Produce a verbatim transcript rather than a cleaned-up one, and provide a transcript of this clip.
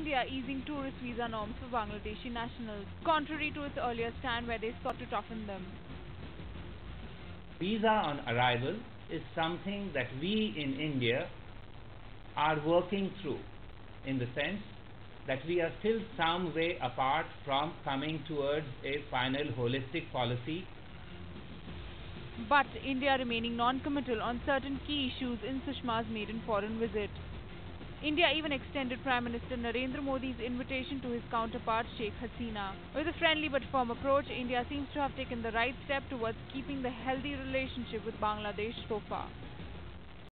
India easing tourist visa norms for Bangladeshi nationals, contrary to its earlier stand where they sought to toughen them. Visa on arrival is something that we in India are working through, in the sense that we are still some way apart from coming towards a final holistic policy. But India remaining non-committal on certain key issues in Sushma's maiden foreign visit. India even extended Prime Minister Narendra Modi's invitation to his counterpart Sheikh Hasina. With a friendly but firm approach, India seems to have taken the right step towards keeping the healthy relationship with Bangladesh so far.